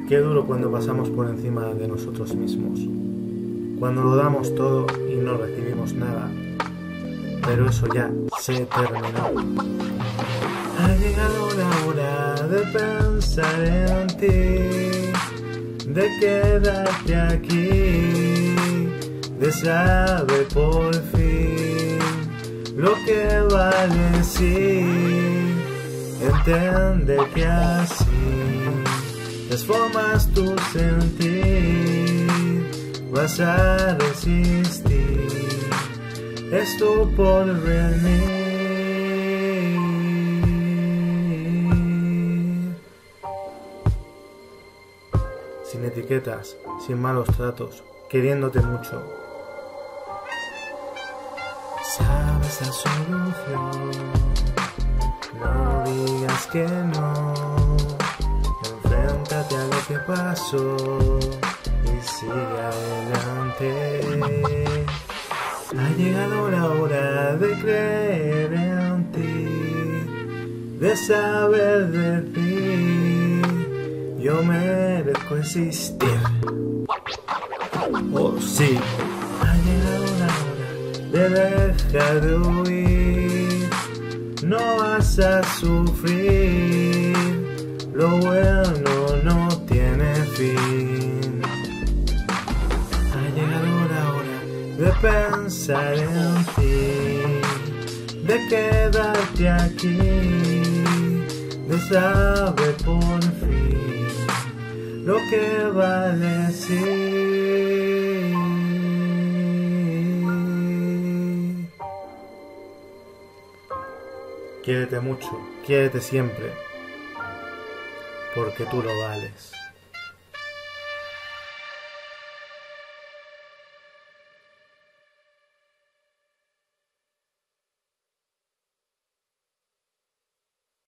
Qué duro cuando pasamos por encima de nosotros mismos, cuando lo damos todo y no recibimos nada, pero eso ya se terminó. Ha llegado la hora de pensar en ti, de quedarte aquí, de saber por fin lo que vale, sí, entender que así transformas tu sentir, vas a resistir, es tu porvenir. Sin etiquetas, sin malos tratos, queriéndote mucho. Sabes la solución, no digas que no. Enfréntate a lo que pasó y sigue adelante. Ha llegado la hora de creer en ti, de saber decir, yo merezco existir. Oh sí, ha llegado la hora de dejar de huir, no vas a sufrir, lo bueno no tiene fin. Ha llegado la hora de pensar en ti, de quedarte aquí, de saber por fin lo que vale, sí. Quiérete mucho, quiérete siempre, porque tú lo vales.